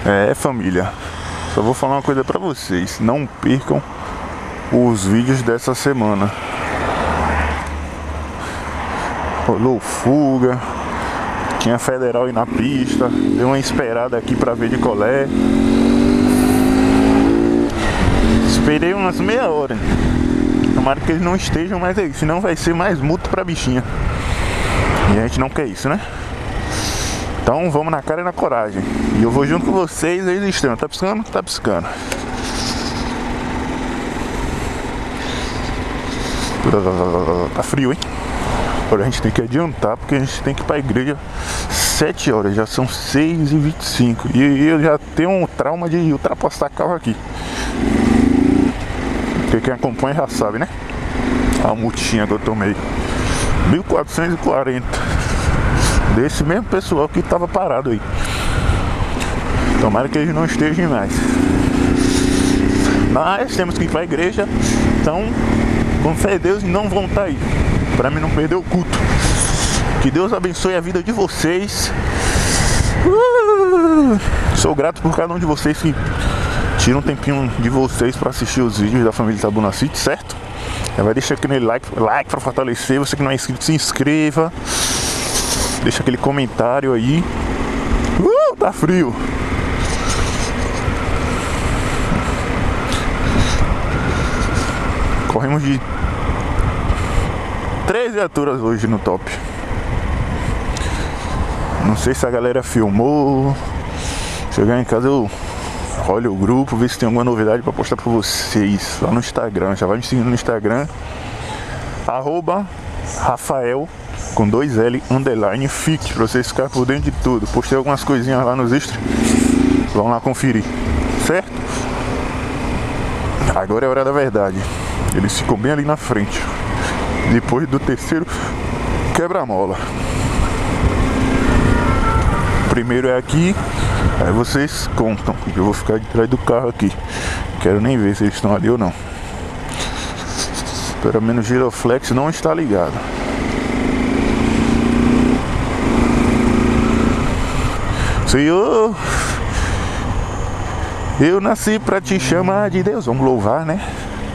É, família, só vou falar uma coisa pra vocês: não percam os vídeos dessa semana. Rolou fuga, tinha federal aí na pista, deu uma esperada aqui pra ver de colé. Esperei umas meia hora. Tomara que eles não estejam mais aí, senão vai ser mais multa pra bichinha. E a gente não quer isso, né? Então vamos na cara e na coragem. E eu vou junto com vocês, eles estão. Tá piscando? Tá piscando. Tá frio, hein? Agora a gente tem que adiantar, porque a gente tem que ir pra igreja 7 horas, já são 6h25. E eu já tenho um trauma de ultrapassar carro aqui. Porque quem acompanha já sabe, né? A multinha que eu tomei, 1.440. Desse mesmo pessoal que tava parado aí. Tomara que eles não estejam mais. Mas temos que ir pra igreja. Então, com fé em Deus, não vão estar aí, pra mim não perder o culto. Que Deus abençoe a vida de vocês. Sou grato por cada um de vocês que tira um tempinho de vocês pra assistir os vídeos da família Itabuna City, certo? Já vai deixar aquele like pra fortalecer. Você que não é inscrito, se inscreva. Deixa aquele comentário aí. Tá frio. Corremos de 3 viaturas hoje no top. Não sei se a galera filmou. Chegar em casa eu olho o grupo, ver se tem alguma novidade pra postar pra vocês lá no Instagram. Já vai me seguindo no Instagram, @Rafael com 2L _ FIC, pra vocês ficarem por dentro de tudo. Postei algumas coisinhas lá nos extras, vão lá conferir, certo? Agora é a hora da verdade. Eles ficam bem ali na frente, depois do terceiro quebra-mola. Primeiro é aqui, aí vocês contam. Eu vou ficar de trás do carro aqui. Quero nem ver se eles estão ali ou não. Pelo menos o giroflex não está ligado. Senhor, eu nasci pra te chamar de Deus. Vamos louvar, né?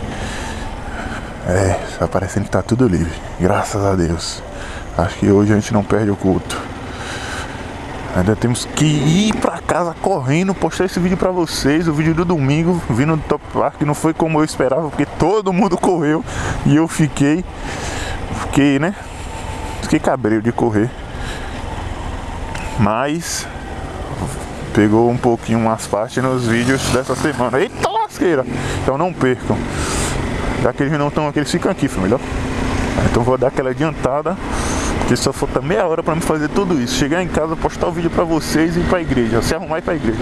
Tá parecendo que tá tudo livre, graças a Deus. Acho que hoje a gente não perde o culto. Ainda temos que ir pra casa correndo, postar esse vídeo pra vocês. O vídeo do domingo, vindo do Top Park, não foi como eu esperava, porque todo mundo correu e eu fiquei, né? Fiquei cabreiro de correr. Mas pegou um pouquinho umas partes nos vídeos dessa semana. Eita lasqueira! Então não percam. Já que eles não estão aqui, eles ficam aqui, família. Então vou dar aquela adiantada, porque só falta meia hora pra me fazer tudo isso. Chegar em casa, postar o vídeo pra vocês e ir pra igreja. Se arrumar e ir pra igreja.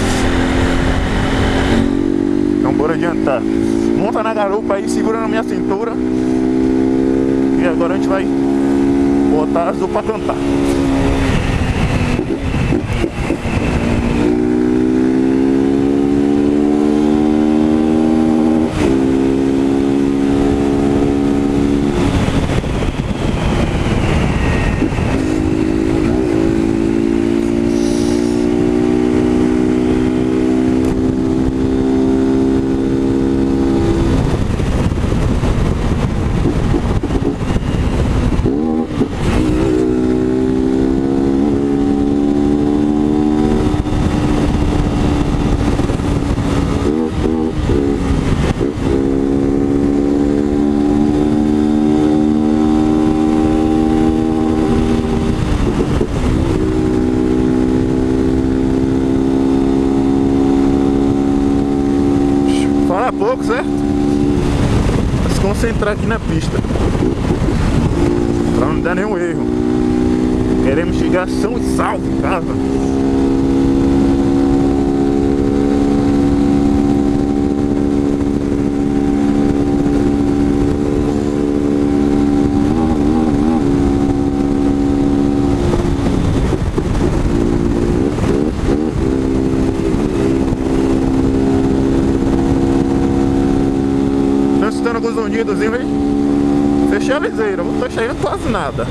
Então bora adiantar. Monta na garupa aí, segura na minha cintura. E agora a gente vai botar azul pra cantar. Pouco, certo? Vou se concentrar aqui na pista pra não dar nenhum erro. Queremos chegar são e salvo em casa. Alguns unidos, hein, velho? Fechei a viseira, não tô enxergando quase nada.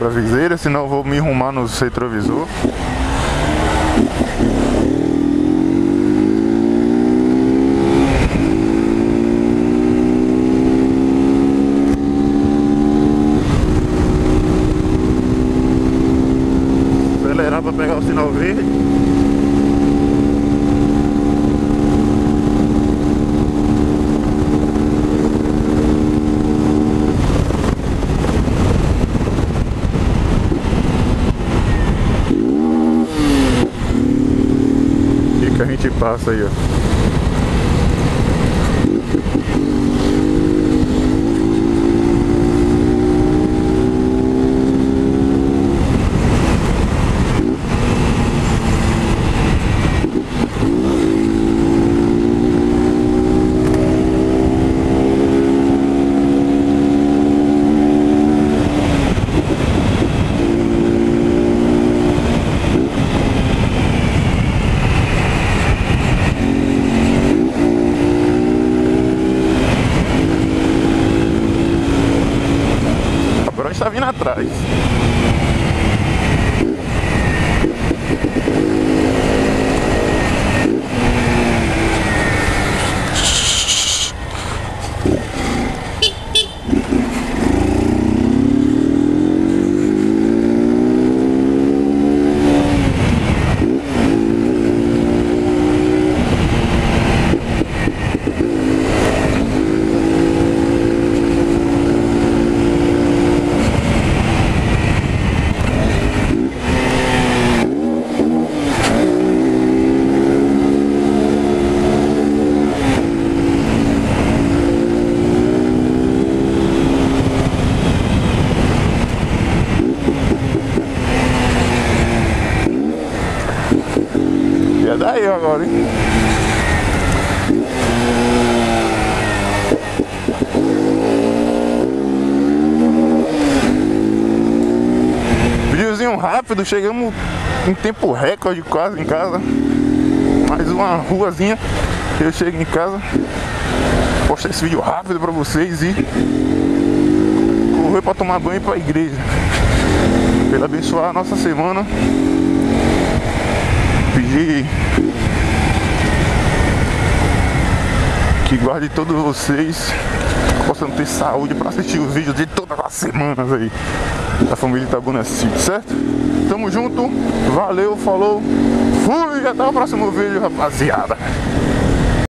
da viseira, senão eu vou me arrumar no retrovisor. Acelerar para pegar o sinal verde. Que a gente passa aí, ó. Está vindo atrás. E é daí agora, hein? Videozinho rápido, chegamos em tempo recorde quase em casa. Mais uma ruazinha, eu chego em casa. Postar esse vídeo rápido pra vocês e correr pra tomar banho e ir pra igreja. Pra ele abençoar a nossa semana. Pedir que guarde todos vocês, possam ter saúde para assistir os vídeos de todas as semanas aí da família Itabuna City, certo? Tamo junto, valeu, falou, fui, até o próximo vídeo, rapaziada.